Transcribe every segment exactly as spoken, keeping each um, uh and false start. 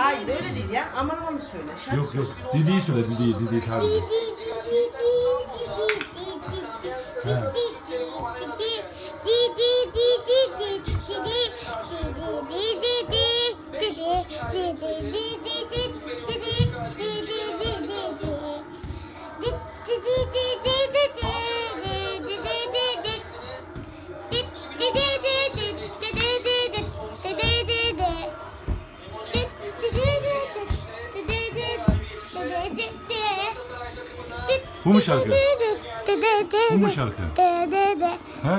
Hayır öyle değil ya. Aman aman söyle. Şarkı Yok yok. Didi'yi söyle Didi'yi. Didi tarzı. Bu mu şarkı? Bu mu şarkı? Ha?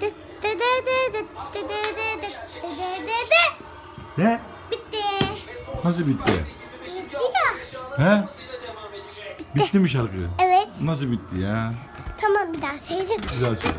Ne? Bitti. Nasıl bitti? Bitti ya. He? Bitti mi şarkı? Evet. Nasıl bitti ya? Tamam bir daha söyleyeyim. Güzel söyle.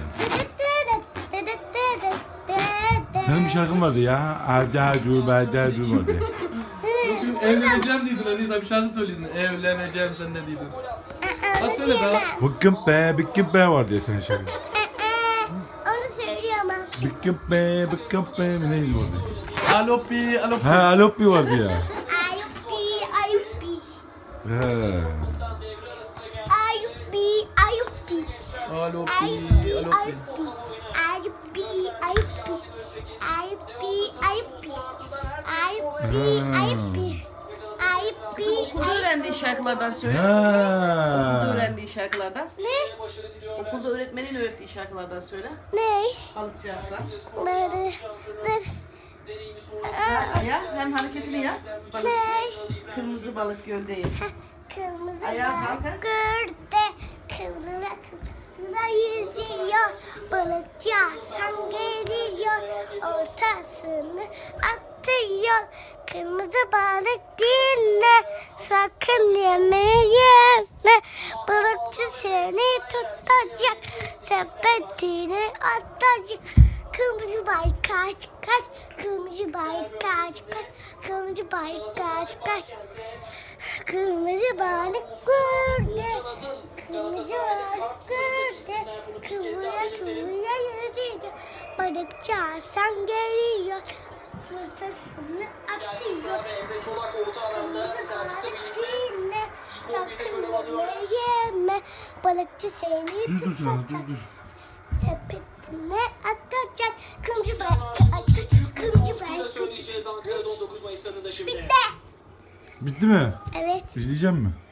Senin bir şarkın vardı ya. Erda dur, berda dur vardı. Evleneceğim dedin Anisa, bir şarkı söyledin. Evleneceğim sen de dedin. Nasıl söyle daha? Bıkkım be, bıkkım be vardı ya senin şarkın. Onu söylüyorum ben. Bıkkım be, bıkkım be mi neydi vardı? Alopi, alopi. Ha, Alopi vardı ya. Ayupi, ayupi. He. Ayupi, ayupi. Alopi, Ayupi, alopi. ayupi. Ayupi, ayupi. Ayupi, ayupi. Ayupi, ayupi. Kızım Ayupi, okulda öğrendiği şarkılardan söyle. Ha. Okulda öğrendiği şarkılardan. Ne? Okulda öğretmenin öğrettiği şarkılardan söyle. Ne? Balıkçı Aslan. Böyle, böyle. Ya hem hareketini yap. Balık. Ne? Kırmızı balık göldeyim. Kırmızı Ayağa kalk, ha. balık gölde kıvrıla kıvrıla yüzüyor. Balıkçı Hasan geliyor, ortasını atıyor. Kırmızı balık dinle, sakın yeme yeme. Balıkçı seni tutacak, sepetini atacak. Kırmızı balık kaç kaç, kırmızı balık kaç kaç, kırmızı balık kaç kaç. Kırmızı balık gördü, kırmızı balık gördü, kıvıra kıvıra yüzüyor. Balıkçı Hasan geliyor, ortasını atıyor. Kırmızı balık dinle, sakın yeme yeme. Balıkçı seni Dur dur sen, dur tutacak, dur. sepetine atacak. Kırmızı balık kaç kaç, kırmızı balık kaç kaç. Söyleyeceğiz Ankara'da on dokuz Mayıs stadında şimdi. Bitti. Bitti mi? Evet. İzleyeceğim mi?